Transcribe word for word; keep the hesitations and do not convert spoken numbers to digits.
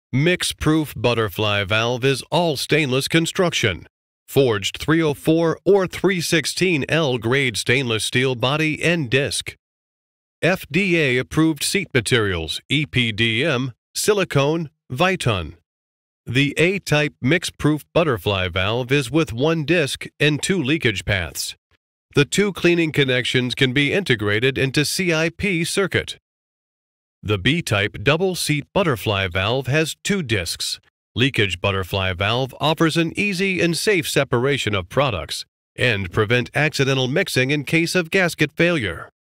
Mixproof butterfly valve is all stainless construction. Forged three oh four or three sixteen L grade stainless steel body and disc. F D A approved seat materials, E P D M, silicone, Viton. The A-type mixproof butterfly valve is with one disc and two leakage paths. The two cleaning connections can be integrated into C I P circuit. The B-type double-seat butterfly valve has two discs. Leakage butterfly valve offers an easy and safe separation of products and prevent accidental mixing in case of gasket failure.